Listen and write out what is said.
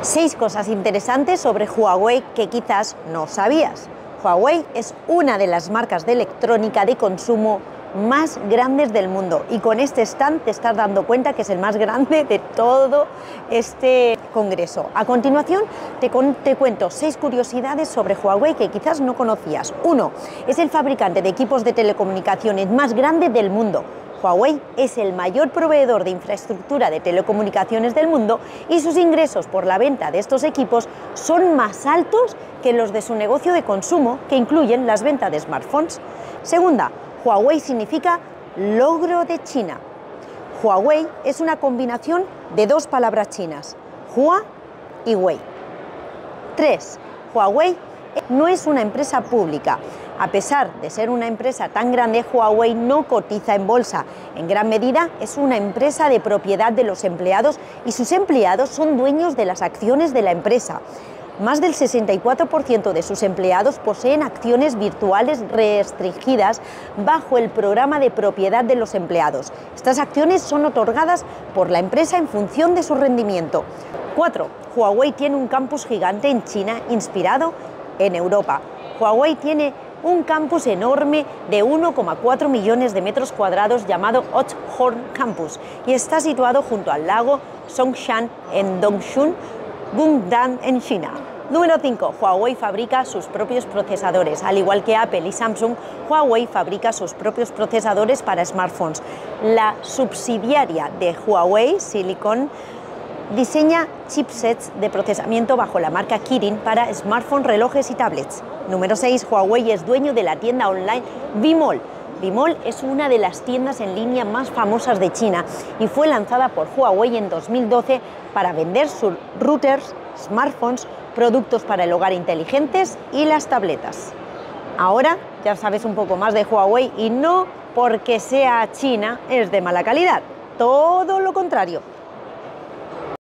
6 cosas interesantes sobre Huawei que quizás no sabías. Huawei es una de las marcas de electrónica de consumo más grandes del mundo y con este stand te estás dando cuenta que es el más grande de todo este congreso. A continuación te cuento 6 curiosidades sobre Huawei que quizás no conocías. 1. Es el fabricante de equipos de telecomunicaciones más grande del mundo. Huawei es el mayor proveedor de infraestructura de telecomunicaciones del mundo y sus ingresos por la venta de estos equipos son más altos que los de su negocio de consumo, que incluyen las ventas de smartphones. Segunda, Huawei significa logro de China. Huawei es una combinación de 2 palabras chinas, Hua y Wei. 3. Huawei no es una empresa pública. A pesar de ser una empresa tan grande, Huawei no cotiza en bolsa. En gran medida es una empresa de propiedad de los empleados y sus empleados son dueños de las acciones de la empresa. Más del 64% de sus empleados poseen acciones virtuales restringidas bajo el programa de propiedad de los empleados. Estas acciones son otorgadas por la empresa en función de su rendimiento. 4. Huawei tiene un campus gigante en China inspirado en Europa. Huawei tiene un campus enorme de 1,4 millones de metros cuadrados llamado Otthorn Campus y está situado junto al lago Songshan en Dongshun, Gongdang en China. Número 5. Huawei fabrica sus propios procesadores. Al igual que Apple y Samsung, Huawei fabrica sus propios procesadores para smartphones. La subsidiaria de Huawei, Silicon, diseña chipsets de procesamiento bajo la marca Kirin para smartphones, relojes y tablets. Número 6. Huawei es dueño de la tienda online Vmall. Vmall es una de las tiendas en línea más famosas de China y fue lanzada por Huawei en 2012 para vender sus routers, smartphones, productos para el hogar inteligentes y las tabletas. Ahora ya sabes un poco más de Huawei y no porque sea China es de mala calidad, todo lo contrario.